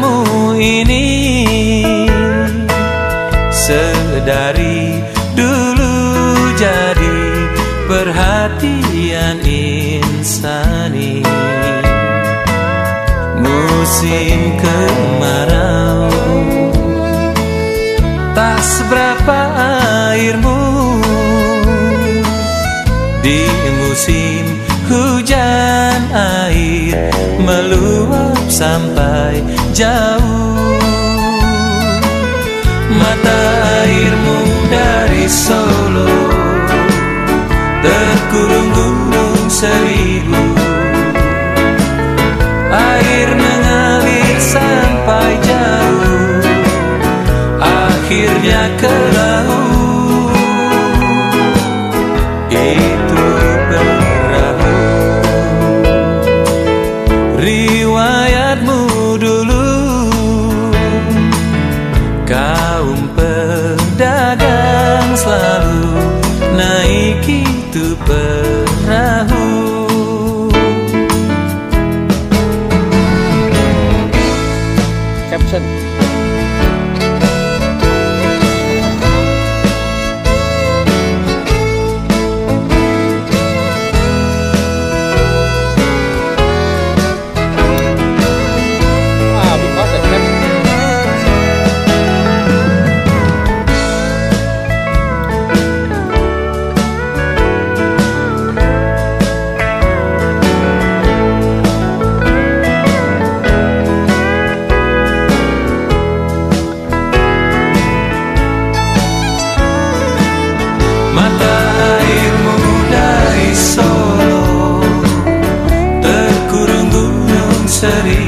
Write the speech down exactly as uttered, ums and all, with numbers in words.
kamu ini. Sedari dulu jadi perhatian insani. Musim kemarau tak seberapa airmu, di musim hujan air meluap sampai jauh. Mata airmu dari Solo terkurung gunung seribu. Air mengalir sampai jauh, akhirnya ke laut. Itu perahu riwayatmu dulu. Kaum pedagang selalu naik itu perahu. Caption. Mata airmu dari Solo terkurung gunung seribu.